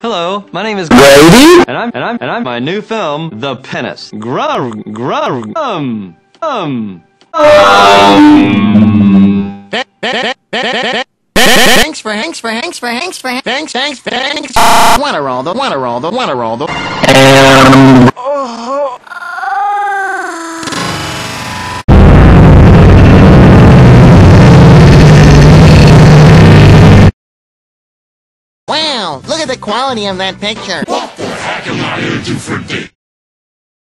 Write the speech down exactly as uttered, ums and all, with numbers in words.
Hello, my name is Grady? and I'm and I'm and I'm my new film, The Penis. Grr, grr, um, um, um. Thanks for thanks for thanks for thanks for thanks thanks thanks. Wanna roll the wanna roll the wanna roll the. Um. Wow, look at the quality of that picture. What the heck am I here to for dick?